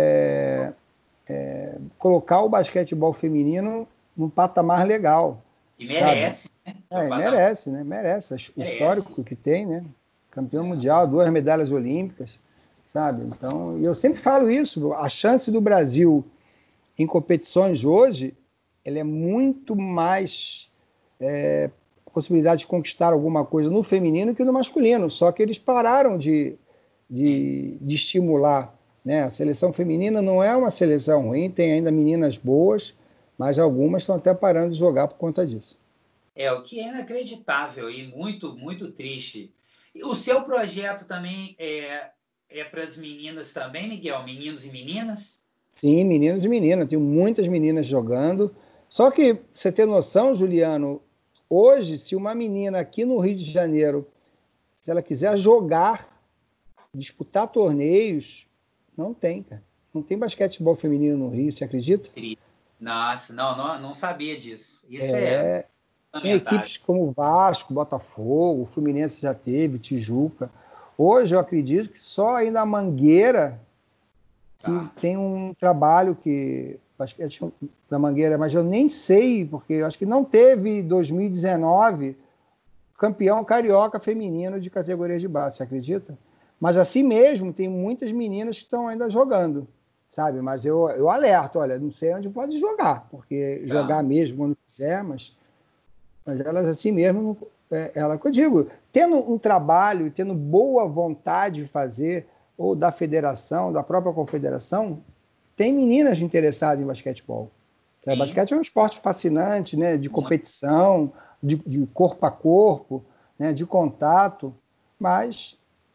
é, é, colocar o basquetebol feminino num patamar legal. E merece, sabe? né? É, merece, né? Merece. O merece. histórico que tem, né? Campeão é. mundial, duas medalhas olímpicas, sabe? Então, e eu sempre falo isso, a chance do Brasil em competições hoje, ela é muito mais é, possibilidade de conquistar alguma coisa no feminino que no masculino, só que eles pararam de, de, de estimular, né? A seleção feminina não é uma seleção ruim, tem ainda meninas boas, mas algumas estão até parando de jogar por conta disso. É, o que é inacreditável e muito, muito triste. E o seu projeto também é, é para as meninas também, Miguel? Meninos e meninas? Sim, meninos e meninas. Tenho muitas meninas jogando. Só que, pra você ter noção, Juliano, hoje, se uma menina aqui no Rio de Janeiro, se ela quiser jogar, disputar torneios, não tem, cara. Não tem basquetebol feminino no Rio, você acredita? Nossa, não, não, não sabia disso. Isso é, é... Tinha equipes como Vasco, Botafogo, Fluminense já teve, Tijuca. Hoje eu acredito que só aí na Mangueira que ah. tem um trabalho que basquete da Mangueira, mas eu nem sei, porque eu acho que não teve dois mil e dezenove campeão carioca feminino de categoria de base, você acredita? Mas assim mesmo, tem muitas meninas que estão ainda jogando, sabe? Mas eu, eu alerto, olha, não sei onde pode jogar, porque tá. jogar mesmo quando quiser, mas, mas elas assim mesmo, é, ela que eu digo, tendo um trabalho, tendo boa vontade de fazer, ou da federação, da própria confederação, tem meninas interessadas em basquetebol. O basquete é um esporte fascinante, né? De competição, de, de corpo a corpo, né? De contato, mas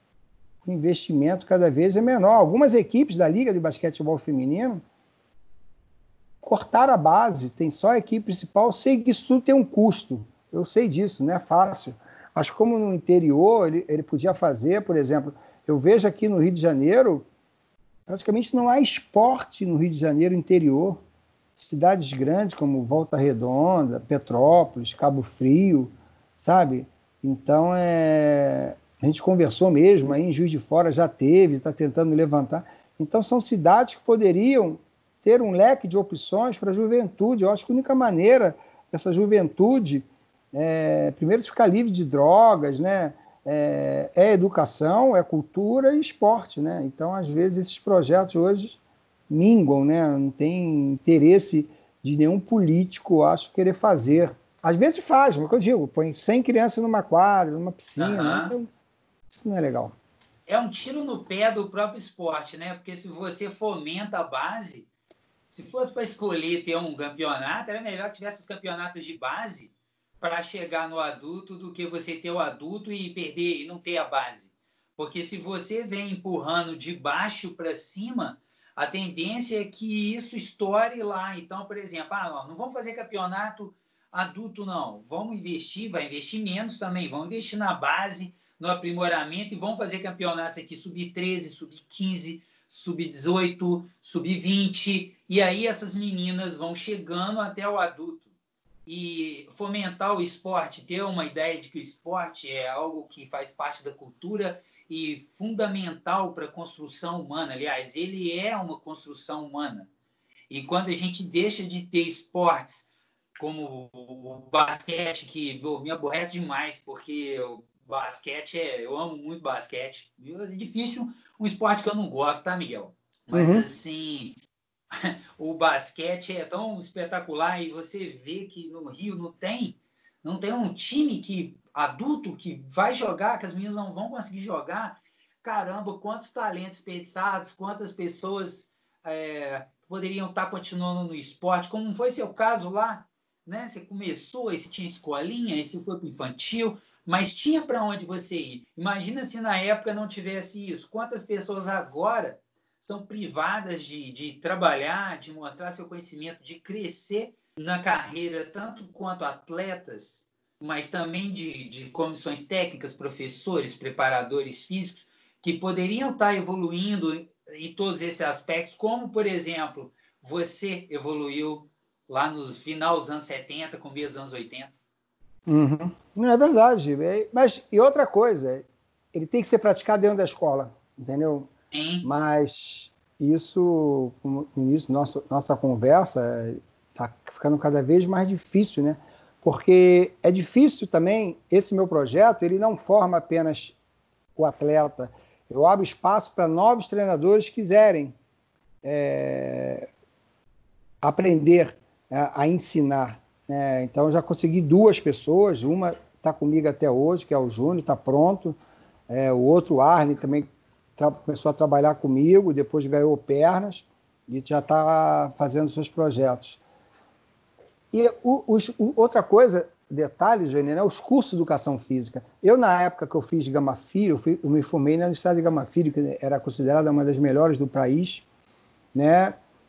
o investimento cada vez é menor. Algumas equipes da Liga de Basquetebol Feminino cortaram a base, tem só a equipe principal. Eu sei que isso tudo tem um custo, eu sei disso, não é fácil. Mas como no interior ele, ele podia fazer, por exemplo, eu vejo aqui no Rio de Janeiro, praticamente não há esporte no Rio de Janeiro interior. Cidades grandes como Volta Redonda, Petrópolis, Cabo Frio, sabe? Então, é... a gente conversou mesmo, aí em Juiz de Fora já teve, está tentando levantar. Então, são cidades que poderiam ter um leque de opções para a juventude. Eu acho que a única maneira dessa juventude, é... primeiro, ficar livre de drogas, né? É, é educação, é cultura e esporte, né? Então, às vezes, esses projetos hoje minguam, né? Não tem interesse de nenhum político, acho, querer fazer. Às vezes faz, mas é o que eu digo, põe cem crianças numa quadra, numa piscina, uhum. Isso não é legal. É um tiro no pé do próprio esporte, né? Porque se você fomenta a base, se fosse para escolher ter um campeonato, era melhor que tivesse os campeonatos de base para chegar no adulto do que você ter o adulto e perder e não ter a base. Porque se você vem empurrando de baixo para cima, a tendência é que isso estoure lá. Então, por exemplo, ah, não, não vamos fazer campeonato adulto, não. Vamos investir, vai investir menos também. Vamos investir na base, no aprimoramento e vamos fazer campeonatos aqui sub treze, sub quinze, sub dezoito, sub vinte. E aí essas meninas vão chegando até o adulto. E fomentar o esporte, ter uma ideia de que o esporte é algo que faz parte da cultura e fundamental para a construção humana. Aliás, ele é uma construção humana. E quando a gente deixa de ter esportes como o basquete, que pô, me aborrece demais, porque o basquete, é, eu amo muito basquete. É difícil um esporte que eu não gosto, tá, Miguel? Mas, uhum. assim, o basquete é tão espetacular e você vê que no Rio não tem, não tem um time que, adulto que vai jogar, que as meninas não vão conseguir jogar. Caramba, quantos talentos desperdiçados, quantas pessoas é, poderiam estar continuando no esporte, como foi seu caso lá, né? Você começou, aí você tinha escolinha, aí você foi para o infantil, mas tinha para onde você ir. Imagina se na época não tivesse isso. Quantas pessoas agora são privadas de, de trabalhar, de mostrar seu conhecimento, de crescer na carreira, tanto quanto atletas, mas também de, de comissões técnicas, professores, preparadores físicos, que poderiam estar evoluindo em todos esses aspectos, como, por exemplo, você evoluiu lá no final dos anos setenta, começo dos anos oitenta. Uhum. Não é verdade. Mas, e outra coisa, ele tem que ser praticado dentro da escola, entendeu? Sim. Mas isso, no início da nossa, nossa conversa, está ficando cada vez mais difícil, né? porque é difícil também, esse meu projeto, ele não forma apenas o atleta, eu abro espaço para novos treinadores que quiserem é, aprender a, a ensinar, né? Então, já consegui duas pessoas, uma está comigo até hoje, que é o Júnior, está pronto, é, o outro, o Arne, também começou a trabalhar comigo, depois ganhou pernas e já está fazendo seus projetos. E o, os, o, outra coisa, detalhe, Janine, é os cursos de educação física. Eu, na época que eu fiz Gama Filho, eu, fui, eu me formei na Universidade de Gama Filho, que era considerada uma das melhores do país, né?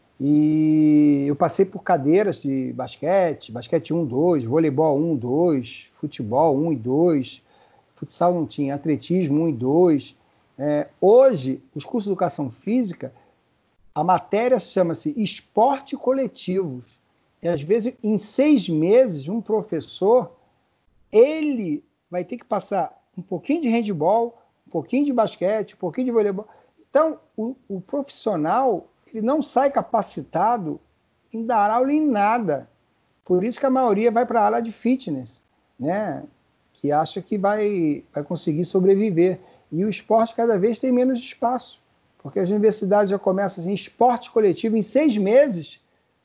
E eu passei por cadeiras de basquete, basquete um, dois, voleibol um, dois, futebol um e dois, futsal não tinha, atletismo um e dois. É, hoje, os cursos de educação física, a matéria chama-se esporte coletivos. E, às vezes, em seis meses, um professor, ele vai ter que passar um pouquinho de handebol, um pouquinho de basquete, um pouquinho de voleibol. Então, o, o profissional, ele não sai capacitado em dar aula em nada. Por isso que a maioria vai para a área de fitness, né? Que acha que vai, vai conseguir sobreviver. E o esporte cada vez tem menos espaço, porque as universidades já começam assim, esporte coletivo em seis meses.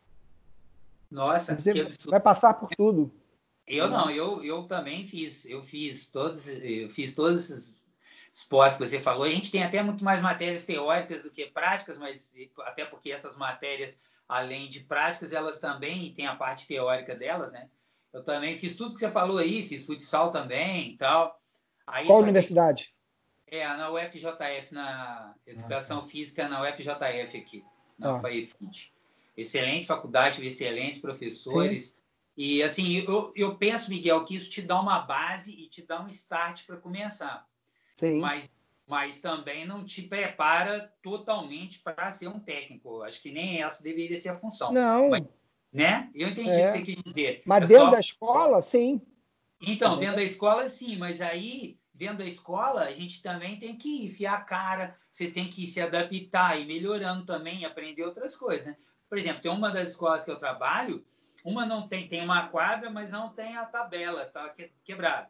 Nossa, você que absurdo. vai passar por tudo. Eu não, eu, eu também fiz, eu fiz todos, eu fiz todos esses esportes que você falou. A gente tem até muito mais matérias teóricas do que práticas, mas até porque essas matérias, além de práticas, elas também têm a parte teórica delas, né? Eu também fiz tudo que você falou aí, fiz futsal também e tal. Aí, Qual só que universidade? é na U F J F, na Educação ah, tá. Física, na U F J F aqui, na Ah. FAEFIT. Excelente faculdade, excelentes professores. Sim. E, assim, eu, eu penso, Miguel, que isso te dá uma base e te dá um start para começar. Sim. Mas, mas também não te prepara totalmente para ser um técnico. Acho que nem essa deveria ser a função. Mas, Não. né? Eu entendi o que É. você quis dizer. Mas É dentro só... da escola, sim. Então, dentro da escola, sim, mas aí, dentro da escola, a gente também tem que enfiar a cara, você tem que se adaptar e melhorando também, aprender outras coisas, né? Por exemplo, tem uma das escolas que eu trabalho, uma não tem, tem uma quadra, mas não tem a tabela, tá quebrada.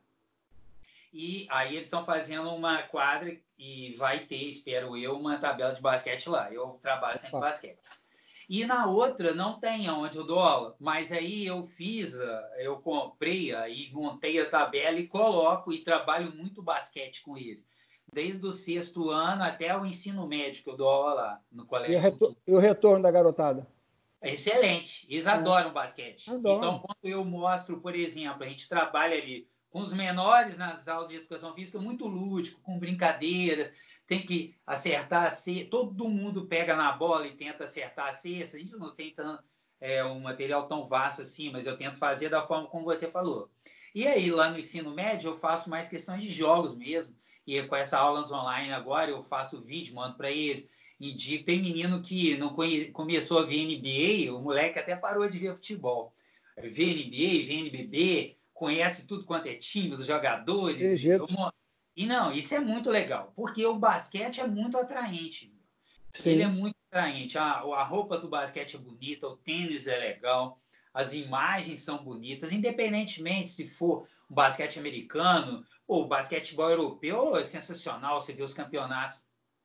E aí eles estão fazendo uma quadra e vai ter, espero eu, uma tabela de basquete lá. Eu trabalho sempre Opa. basquete. E na outra não tem onde eu dou aula, mas aí eu fiz, eu comprei e montei a tabela e coloco e trabalho muito basquete com eles. Desde o sexto ano até o ensino médio que eu dou aula lá no E o, Colégio retor Futuro. e o retorno da garotada? Excelente, eles É. adoram basquete. Então, Adoro. quando eu mostro, por exemplo, a gente trabalha ali com os menores nas aulas de educação física, muito lúdico, com brincadeiras, tem que acertar a cesta, todo mundo pega na bola e tenta acertar a cesta, a gente não tem tanto, é, um material tão vasto assim, mas eu tento fazer da forma como você falou. E aí, lá no ensino médio, eu faço mais questões de jogos mesmo, e com essa aulas online agora, eu faço vídeo, mando para eles, indico. Tem menino que não conhe... começou a ver N B A, o moleque até parou de ver futebol. Vê N B A, vê N B B, conhece tudo quanto é time, os jogadores. De E, eu... jeito. e não, isso é muito legal, porque o basquete é muito atraente. Ele é Sim. muito atraente. A, a roupa do basquete é bonita, o tênis é legal, as imagens são bonitas, independentemente se for um basquete americano ou basquetebol europeu, é sensacional você ver os campeonatos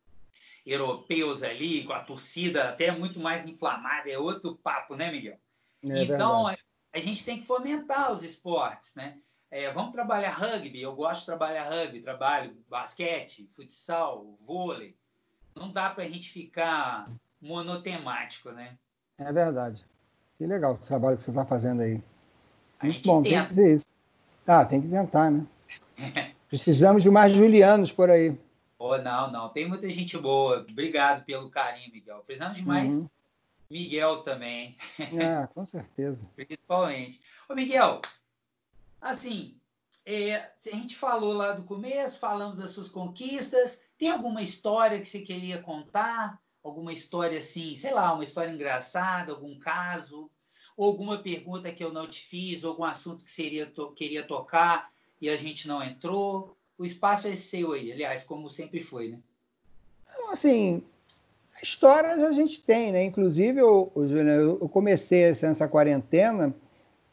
europeus ali, com a torcida até muito mais inflamada, é outro papo, né, Miguel? É Então, verdade. a gente tem que fomentar os esportes, né? É, vamos trabalhar rugby, eu gosto de trabalhar rugby, trabalho basquete, futsal, vôlei. Não dá para a gente ficar monotemático, né? É verdade. Que legal o trabalho que você está fazendo aí. A Muito gente bom, tem que tenta. dizer isso. Ah, tem que tentar, né? Precisamos de mais Julianos por aí. Oh, não, não, tem muita gente boa. Obrigado pelo carinho, Miguel. Precisamos de Uhum. mais Miguels também, Ah, com certeza. principalmente. Ô, Miguel, assim, é, a gente falou lá do começo, falamos das suas conquistas. Tem alguma história que você queria contar? Alguma história assim, sei lá, uma história engraçada, algum caso? Ou alguma pergunta que eu não te fiz, algum assunto que seria to queria tocar e a gente não entrou? O espaço é seu aí, aliás, como sempre foi, né? Então, assim, histórias a gente tem, né? Inclusive, eu, eu, eu comecei essa quarentena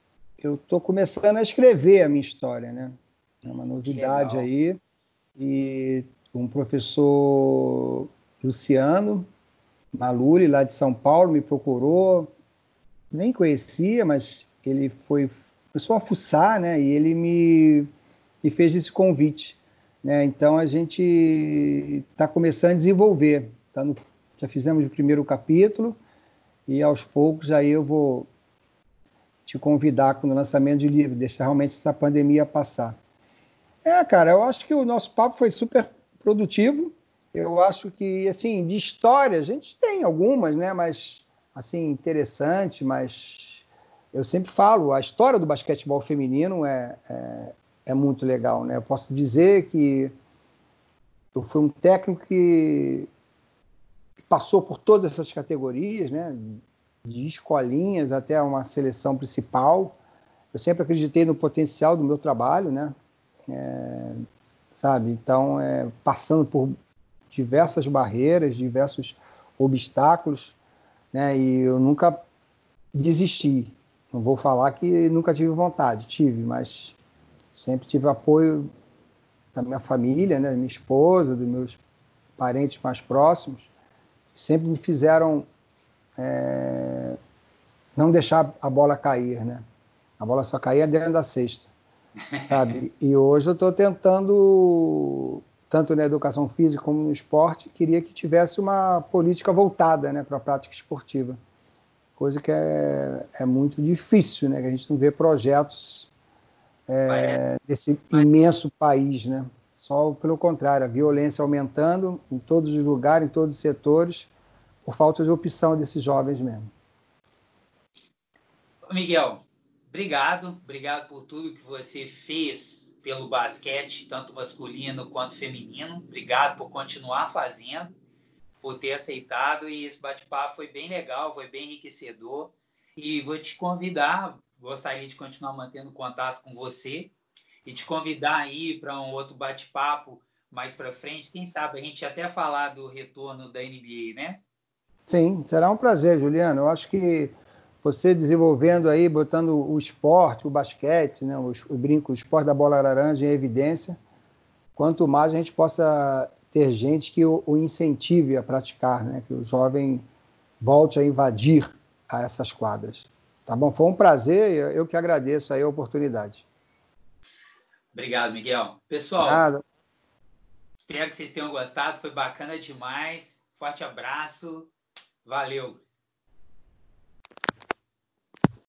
eu estou começando a escrever a minha história, né? É uma novidade aí. E um professor Luciano Maluri, lá de São Paulo, me procurou. Nem conhecia, mas ele foi começou a fuçar, né? E ele me, me fez esse convite, né? Então a gente está começando a desenvolver. Tá no, já fizemos o primeiro capítulo e aos poucos aí eu vou te convidar com o lançamento de livro, deixar realmente essa pandemia passar. É, cara, eu acho que o nosso papo foi super produtivo. Eu acho que, assim, de história, a gente tem algumas, né? Mas, assim, interessante, mas eu sempre falo, a história do basquetebol feminino é, é, é muito legal, né? Eu posso dizer que eu fui um técnico que passou por todas essas categorias, né? De escolinhas até uma seleção principal. Eu sempre acreditei no potencial do meu trabalho, né? É, sabe? Então, é, passando por diversas barreiras, diversos obstáculos, né? E eu nunca desisti. Não vou falar que nunca tive vontade, tive, mas sempre tive apoio da minha família, né? Da minha esposa, dos meus parentes mais próximos, sempre me fizeram é, não deixar a bola cair, né? A bola só caía dentro da cesta, sabe? E hoje eu estou tentando, tanto na educação física como no esporte, queria que tivesse uma política voltada, né, para a prática esportiva, coisa que é, é muito difícil, né? Que a gente não vê projetos é, desse imenso país, né? Só pelo contrário, a violência aumentando em todos os lugares, em todos os setores, por falta de opção desses jovens mesmo. Miguel, obrigado, obrigado por tudo que você fez pelo basquete, tanto masculino quanto feminino. Obrigado por continuar fazendo, por ter aceitado, e esse bate-papo foi bem legal, foi bem enriquecedor. E vou te convidar, gostaria de continuar mantendo contato com você e te convidar aí para um outro bate-papo mais para frente. Quem sabe a gente até falar do retorno da N B A, né? Sim, será um prazer, Juliano. Eu acho que você desenvolvendo aí, botando o esporte, o basquete, né, o, o brinco, o esporte da bola laranja em evidência, quanto mais a gente possa ter gente que o, o incentive a praticar, né, que o jovem volte a invadir a essas quadras. Tá bom? Foi um prazer, eu que agradeço aí a oportunidade. Obrigado, Miguel. Pessoal, Nada. espero que vocês tenham gostado, foi bacana demais. Forte abraço, valeu!